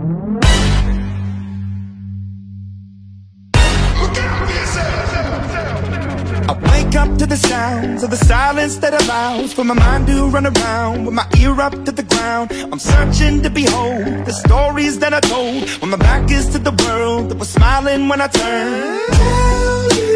I wake up to the sounds of the silence that allows for my mind to run around with my ear up to the ground. I'm searching to behold the stories that I told when my back is to the world that was smiling when I turned. Tell you